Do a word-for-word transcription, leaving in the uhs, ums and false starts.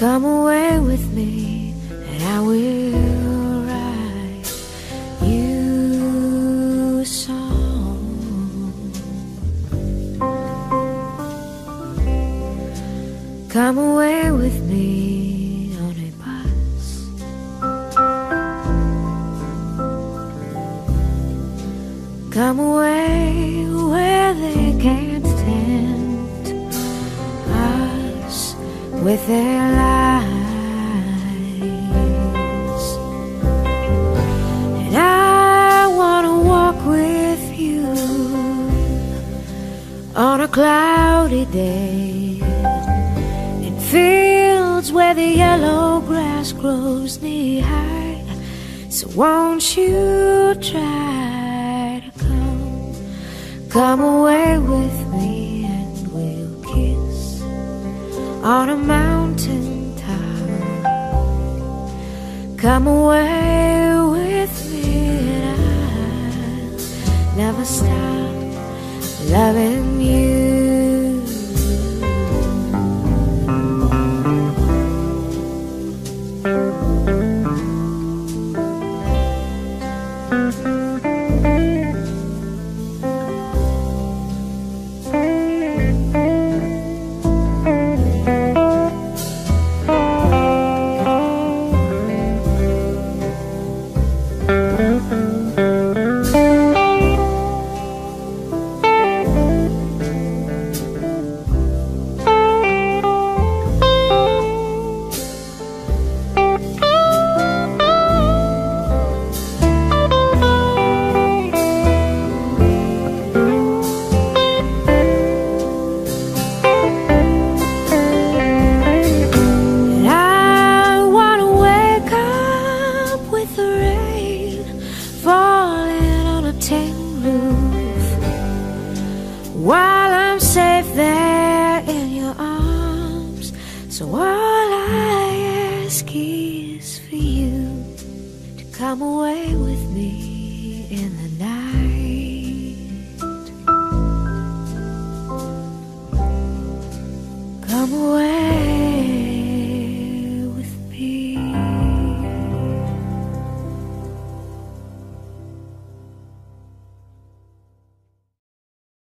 Come away with me, and I will write you a song. Come away with me on a bus. Come away where they can't tempt us with their lies. And I wanna walk with you on a cloudy day in fields where the yellow grass grows knee high. So won't you try to come, come away with me, and we'll kiss on a mountain top. Come away with me, and I'll never stop loving you. While I'm safe there in your arms, so all I ask is for you to come away with me in the